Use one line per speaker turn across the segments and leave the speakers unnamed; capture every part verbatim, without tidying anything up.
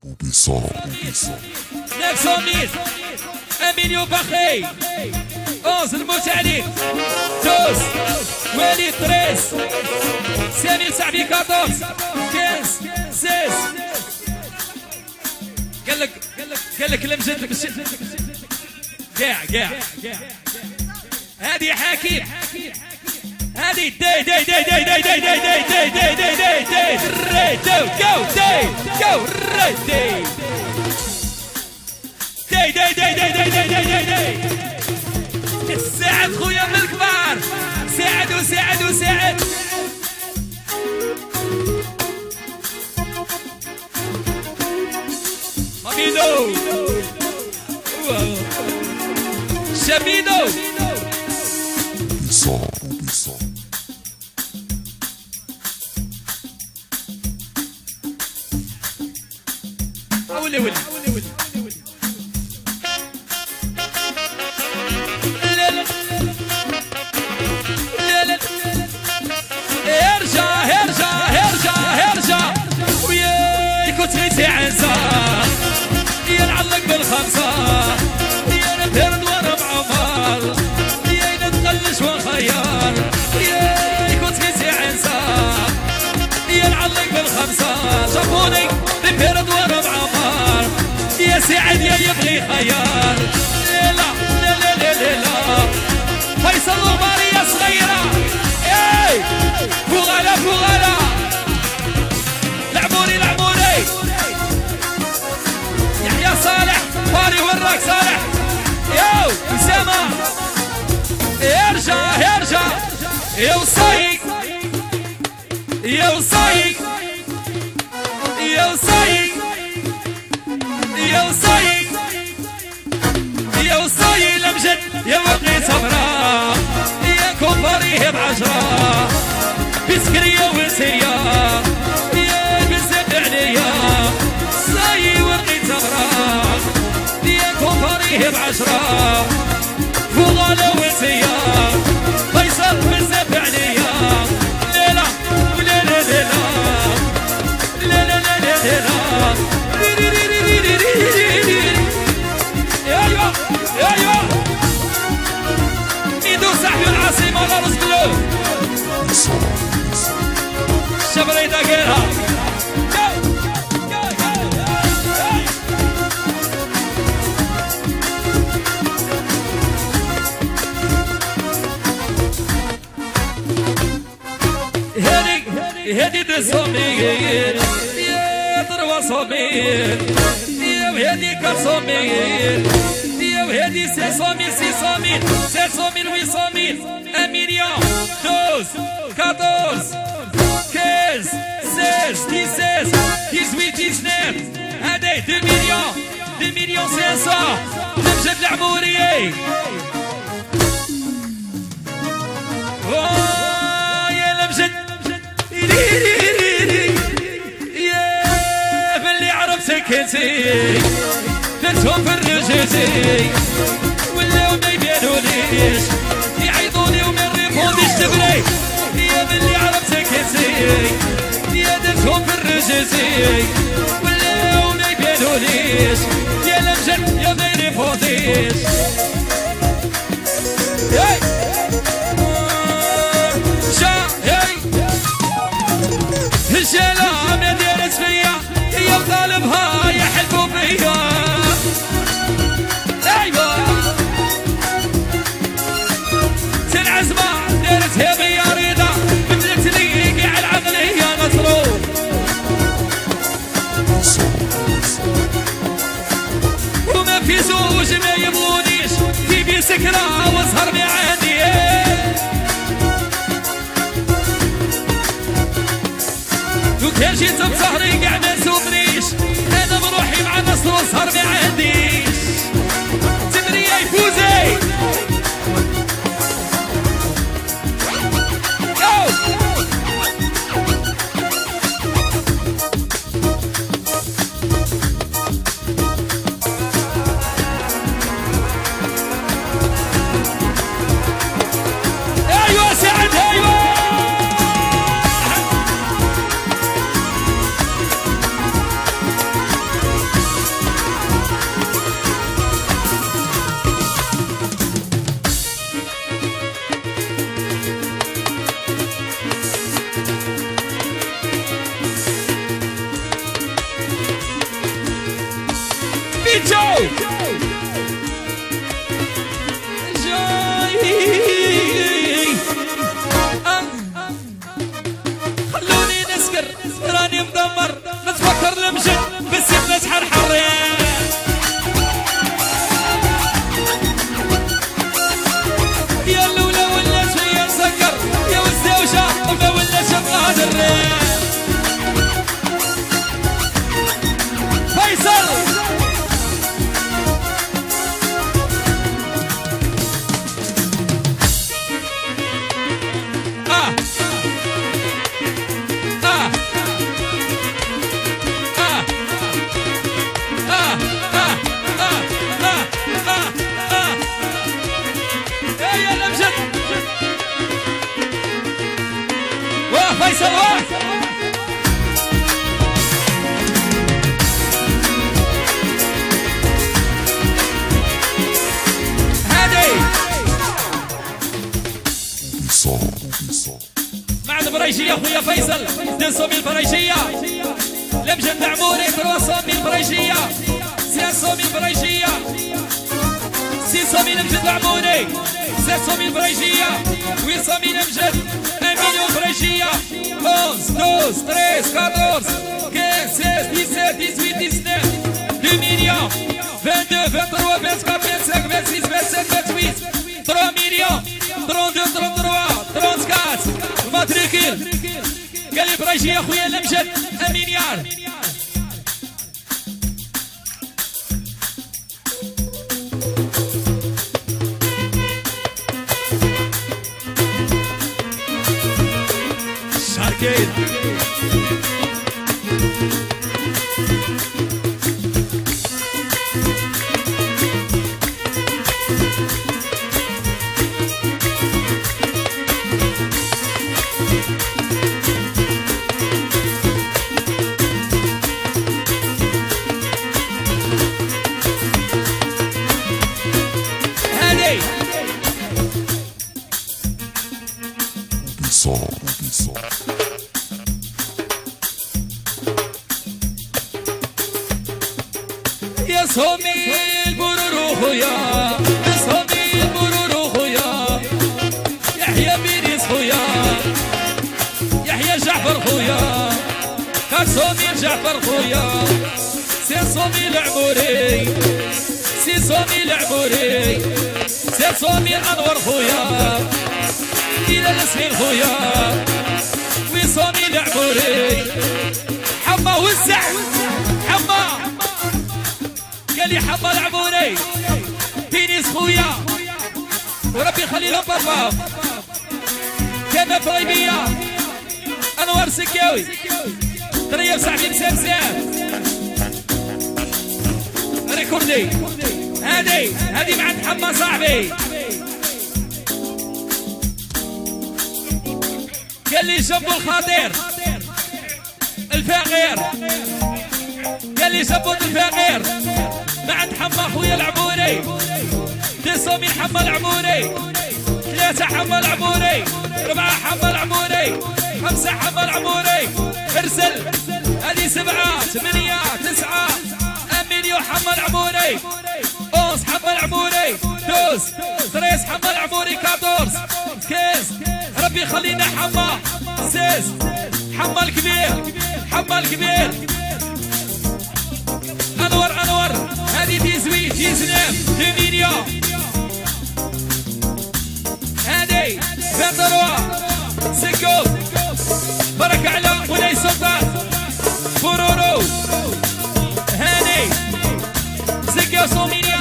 Ubisoft.
neuf cent mille, un million parfait, onze المتعليق، دوز، وليد تريس، سامي صاحبي كاطورز، كنز، سيس. قال لك قال لك المجد مش كاع كاع. هذه حكيم، هذه داي داي داي داي داي داي داي داي داي داي داي داي داي ري جو جو داي جو ري داي داي داي داي داي داي داي داي داي. ساعد خويا من الكبار، ساعد وساعد وساعد. ماميدو شميدو
Ubisoft. Ubisoft.
ولي ولي لا لا لا لا ارجع ارجع ارجع ارجع وياي كنت غيتي عنزة يا نعلق بالخمسة يا نبرد وانا بعمر يا نتقلش ونخير ياي كنت غيتي عنزة يا نعلق بالخمسة جابوني نبرد وانا بعمر يا سعد يا يبغي خيار. لا لا لا لا لا لا فيصل الغبارية صغيرة اي فوغالا فوغالا لعبوني لعبوني يحيى صالح فاري وراك صالح يو أسامة ارجع ارجع يا وصايق يا وصايق يا وصايق يا وصايق يا وصايق الأمجد يا وقني صبرا يا كوباريه بعشرة بسكرية ونسية يا بزد عليا صاي وقني صبرا يا كوباريه بعشرة فوغالا ونسية فيصل بزد عليا ليلة وليلة ليلة ليلة ليلة ليلة. ايوه ايوه ايدو صاحبي العاصمة غرس بلو شبري داقيرها هادي هادي دسومير يا ضربة صومير يا وهادي كرصومير يا وهادي سيسومير سيسومير سيسومير ويسومير un million douze quatorze quinze seize dix-sept dix-huit dix-neuf هادي deux millions deux millions cinq cents نمجد العموري يا لمجد يا باللي عرفتك انتي درتهم في الرجيتي ولاو ما يبانوليش يعيطولي وما نريفونديش تبلي يا باللي عرفتك انتي يا درتهم في الرجيتي ولاو ما يبانوليش يا لمجد يا ما يريفونديش الجلة ما دارت فيا هي وطالبها يحلفوا فيا ايوا العزمة دارتها بيا رضا بدلت لي كاع العقلية مصروف وما في زوج ما يبغونيش تيبي سكرة واسهر ما عندي وكان جيت بسهري كاع ما نسوقنيش انا بروحي مع نصر وسهر ما عنديش تمرية يفوزي ايوه سعد ايوه خلوني نسكر راني مدمر نتفكر المجد بس نسحر حرية يا لولا ولا شي نسكر يا والزوجة ما ولا شبه الريح فيصل اه اه اه اه اه اه اه اه اه يا الامجد واه فيصل واه مع البريشية خويا فيصل ديسومي البريشية لمجد عموري تروسومي البريشية سياسومي البريشية سيسومي لمجد عموري سيسومي البريشية ويسومي لمجد امينيو البريشية onze, douze, treize, quatorze, quinze, seize, dix-sept, dix-huit, dix-neuf, deux millions, vingt-deux, vingt-trois, vingt-quatre, vingt-cinq, vingt-six, vingt-sept, vingt-huit, trois millions, trente-deux, trente-trois, trente-quatre, matricule قال لي بريشي يا خويا لمجد امينيار شاركين يا صومي البرورو خويا يا صومي البرورو خويا يحيى بيريس خويا يحيى جعفر خويا كان صومي جعفر خويا سي صومي العموري سي صومي العموري سي صومي انور خويا الى الاسمين خويا وي صومي العموري حما وسع حما قال لي حما العموري تينيس خويا وربي يخلي لهم بابا كان طيبية انوار سكاوي طريب صاحبي مسامسام ريكوردي هادي هادي مع حما صاحبي قال لي جنبو الخطير الفقير قال لي جنبو الفقير مع حما خويا العموري تسومي حما العموري ثلاثة حما العموري أربعة حما العموري خمسة حما العموري ارسل هذه سبعة ثمانية تسعة أميليو حما العموري أونس حما العموري دوز تريس حما العموري كاتورز كيز ربي يخلينا حما سيز حما الكبير حما الكبير انور انور هذه تيزوي تيزنام تيمينيا هذه فاتروا سكو بركة على مولاي سلطان بورورو هاني زكا صومينيا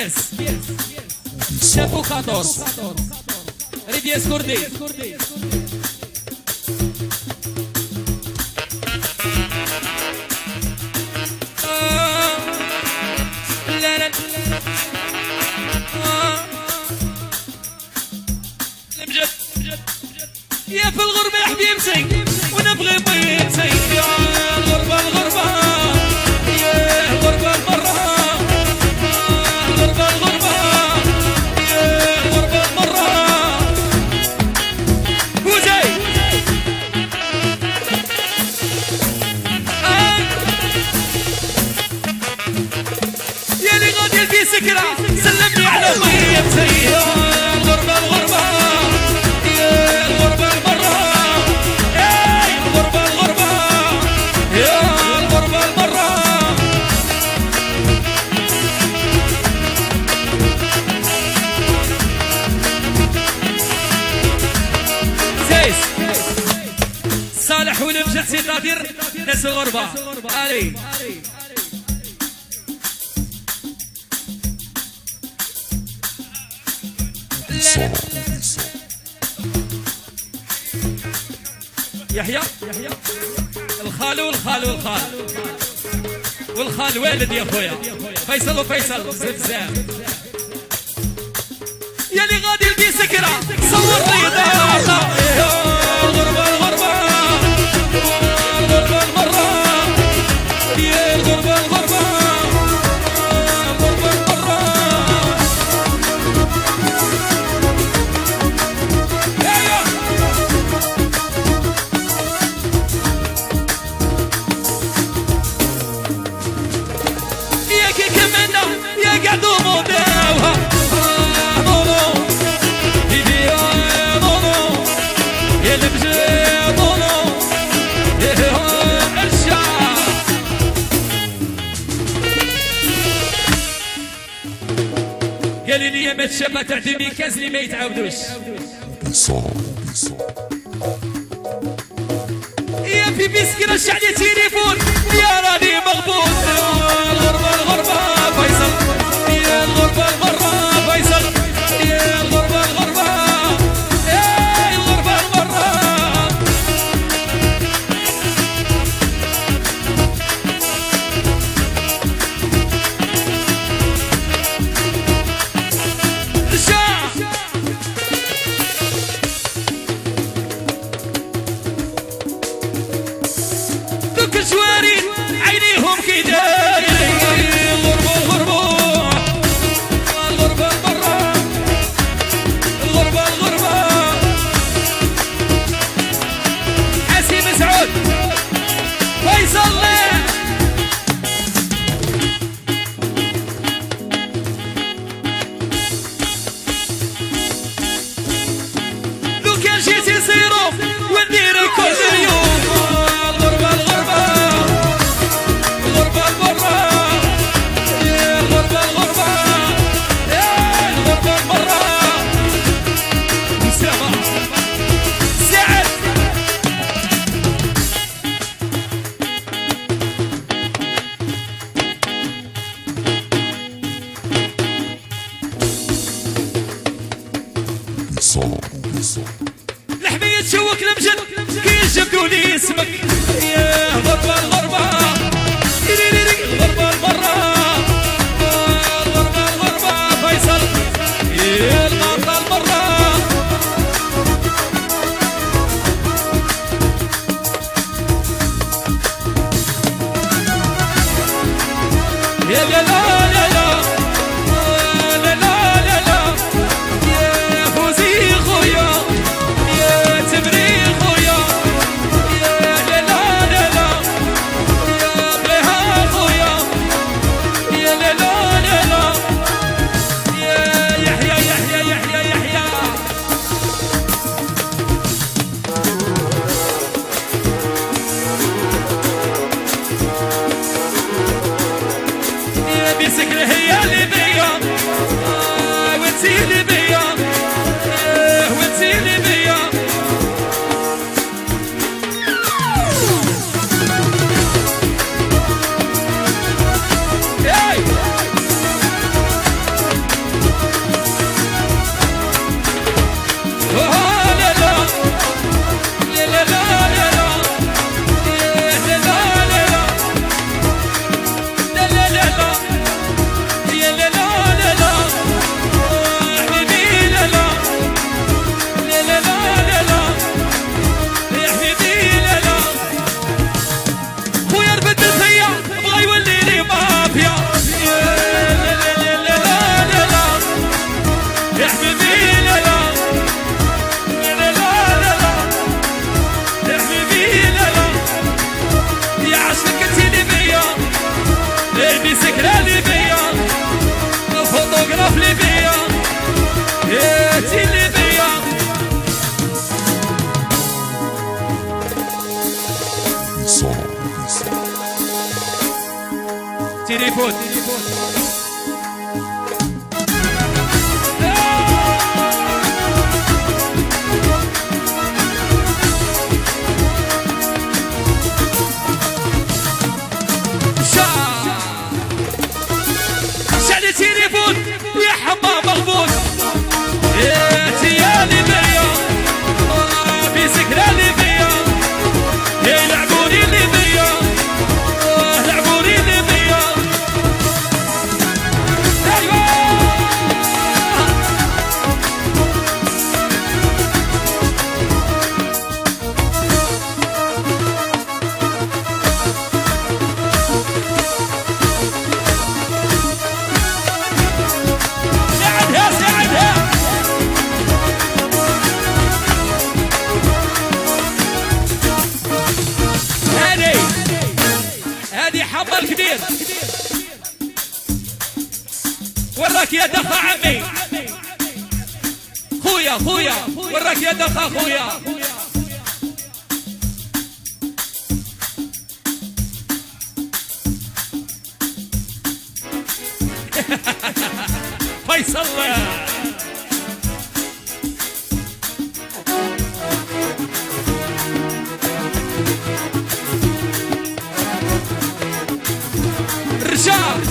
بيس شافو خاطرس ريدياس كردي لا لا نمجد يا في الغربة يا حبيبتي ونبغي بيتي يا الغربة الغربة يا الغربة المرة الغربة الغربة يا الغربة المرة وزي آه. يا اللي غادي في سكرة سلمني على بيتي يا الغربة الغربة يا الغربة المرة يا الغربة الغربة يا الغربة المرة زيس صالح ولمجد سي قادر ناس الغربة علي يحيى الخال والخال والخال والخال والد يا خويا فيصل وفيصل زبزاب يا اللي غادي لقي سكرة صور لي دارنا الغربة الغربة الغربة المرة يا الغربة الغربة الغربة المرة يا كي كمنا يا قعدوا موداوها مونو بيبي يا مونو يا لبجي مونو يا الشعب قال لي يا ما تشافى تعتمي كاز اللي ما يتعاودوش يا في مسكين الشعب تليفون يا راني مغبون الغربة الغربة فيصل يا الغربة المرة فيصل يا الغربة الغربة يا الغربة المرة الشعب دوك الجوارين عينيهم كي دايرين الغربة الغربة الغربة المرة الغربة الغربة حسين مسعود فيصل لو كان جيتي زيرو وندير كل يوم الغربة الغربة الغربة المرة يا الغربة الغربة يا الغربة المرة أسامة سعد الحمية تشوك المجد كي جبدوا لي اسمك يا غربة الغربة الغربة المرة الغربة الغربة فيصل يا الغربة المرة يا لا لا لا لا لا لا لا يا فوزي خويا يا تبري خويا يا لا لا تليفون شعل تليفون يا حمام مغبوط يا تيالي بيا في سكرة اللي بيا يلعبوني اللي بيا لعبوني اللي بيا ايوه ساعدها ساعدها هذه هذه حمى الكبير وراك يا دخا عمي خويا خويا وراك يا دخا خويا فيصل رجال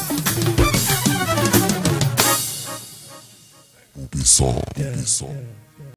Ubisoft.